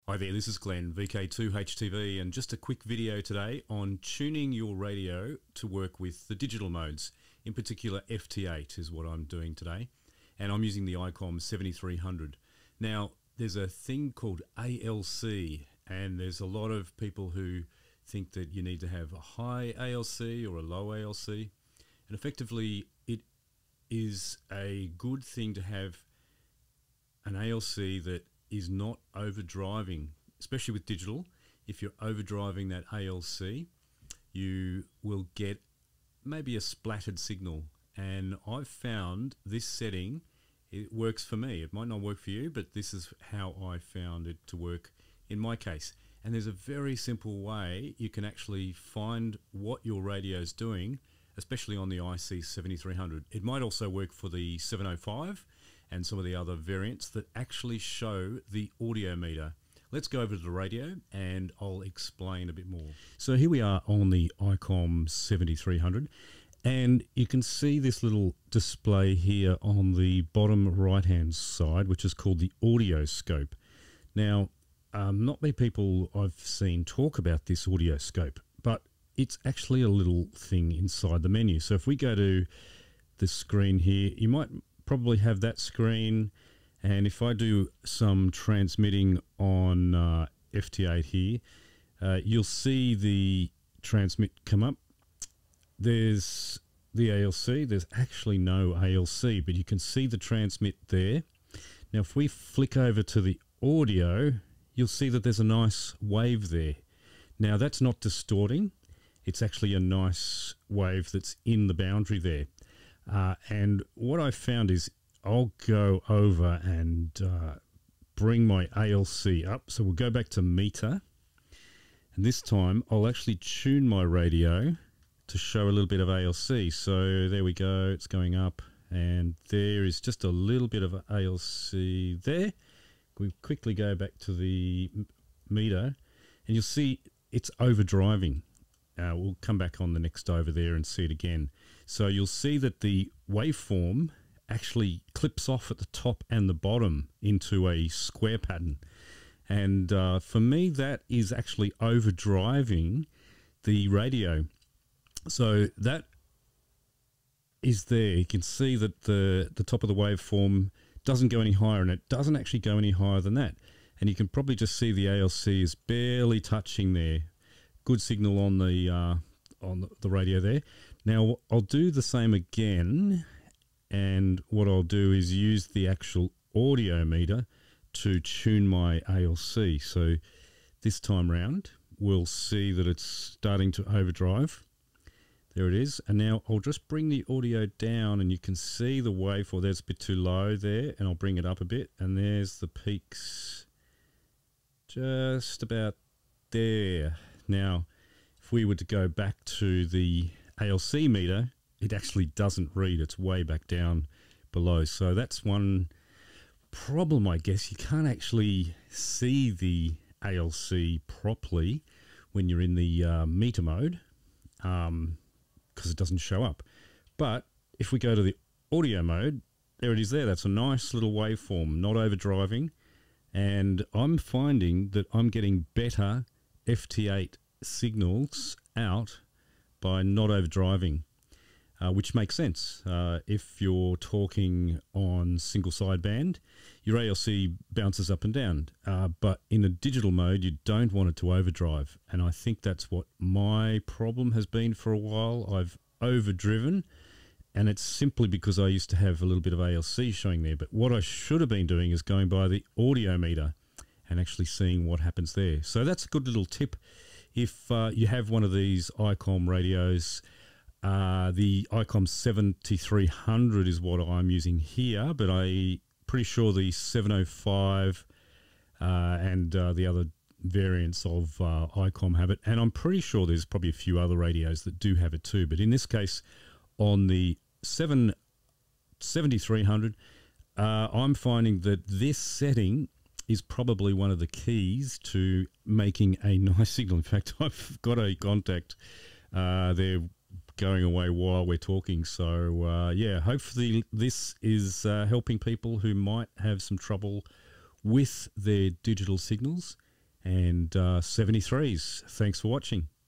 Hi there, this is Glenn, VK2HTV, and just a quick video today on tuning your radio to work with the digital modes. In particular, FT8 is what I'm doing today, and I'm using the Icom IC-7300. Now, there's a thing called ALC, and there's a lot of people who think that you need to have a high ALC or a low ALC, and effectively it is a good thing to have an ALC that is not overdriving, especially with digital. If you're overdriving that ALC, you will get maybe a splattered signal, and I've found this setting, it works for me. It might not work for you, but this is how I found it to work in my case. And there's a very simple way you can actually find what your radio is doing, especially on the IC-7300. It might also work for the 705 and some of the other variants that actually show the audio meter. Let's go over to the radio and I'll explain a bit more. So here we are on the Icom IC-7300, and you can see this little display here on the bottom right hand side, which is called the audio scope. Now, not many people I've seen talk about this audio scope, but it's actually a little thing inside the menu. So if we go to the screen here, you might probably have that screen, and if I do some transmitting on FT8 here, you'll see the transmit come up. There's the ALC. There's actually no ALC, but you can see the transmit there. Now if we flick over to the audio, you'll see that there's a nice wave there. Now that's not distorting, it's actually a nice wave that's in the boundary there. And what I found is I'll go over and bring my ALC up. So we'll go back to meter, and this time I'll actually tune my radio to show a little bit of ALC. So there we go, it's going up, and there is just a little bit of ALC there. We quickly go back to the meter, and you'll see it's overdriving. We'll come back on the next over there and see it again. So you'll see that the waveform actually clips off at the top and the bottom into a square pattern. And for me, that is actually overdriving the radio. So that is there. You can see that the top of the waveform doesn't go any higher, and it doesn't actually go any higher than that. And you can probably just see the ALC is barely touching there. Good signal on the radio there. Now I'll do the same again, and what I'll do is use the actual audio meter to tune my ALC. So this time round we'll see that it's starting to overdrive. There it is. And now I'll just bring the audio down, and you can see the waveform. There's a bit too low there, and I'll bring it up a bit, and there's the peaks just about there. Now, if we were to go back to the ALC meter, it actually doesn't read. It's way back down below. So that's one problem, I guess. You can't actually see the ALC properly when you're in the meter mode because it doesn't show up. But if we go to the audio mode, there it is there. That's a nice little waveform, not overdriving. And I'm finding that I'm getting better FT8 signals out by not overdriving, which makes sense. If you're talking on single sideband, your ALC bounces up and down, but in a digital mode you don't want it to overdrive, and I think that's what my problem has been for a while. I've overdriven, and it's simply because I used to have a little bit of ALC showing there. But what I should have been doing is going by the audio meter and actually seeing what happens there. So that's a good little tip. If you have one of these Icom radios, the Icom IC-7300 is what I'm using here, but I'm pretty sure the 705 and the other variants of Icom have it, and I'm pretty sure there's probably a few other radios that do have it too. But in this case, on the 7300, I'm finding that this setting is probably one of the keys to making a nice signal. In fact, I've got a contact they're going away while we're talking. So yeah, hopefully this is helping people who might have some trouble with their digital signals. and 73s. Thanks for watching.